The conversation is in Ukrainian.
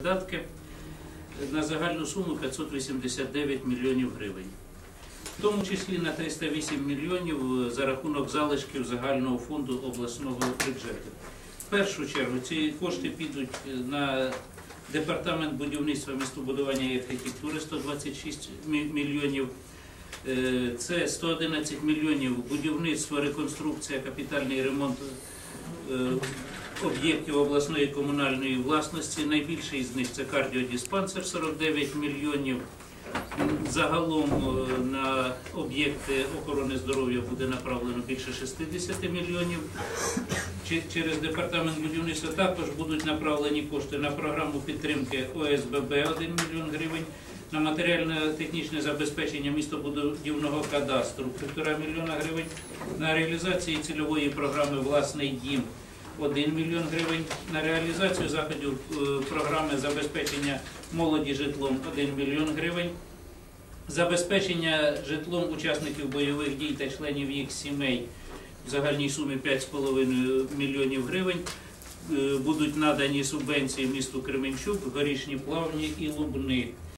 видатки на загальну суму 589 мільйонів гривень. В тому числі на 308 мільйонів за рахунок залишків загального фонду обласного бюджету. В першу чергу ці кошти підуть на департамент будівництва, містобудування і архітектури 126 мільйонів. Це 111 мільйонів будівництво, реконструкція, капітальний ремонт об'єктів обласної комунальної власності. Найбільший з них це кардіодиспансер 49 мільйонів. Загалом на об'єкти охорони здоров'я буде направлено більше 60 мільйонів. Через департамент будівництва також будуть направлені кошти на програму підтримки ОСББ 1 мільйон гривень, на матеріально-технічне забезпечення містобудівного кадастру 1,5 мільйона гривень, на реалізацію цільової програми «Власний дім» 1 мільйон гривень, на реалізацію заходів програми забезпечення молоді житлом 1 мільйон гривень, забезпечення житлом учасників бойових дій та членів їх сімей в загальній сумі 5,5 мільйонів гривень. Будуть надані субвенції місту Кременчук, Горішні Плавні і Лубни.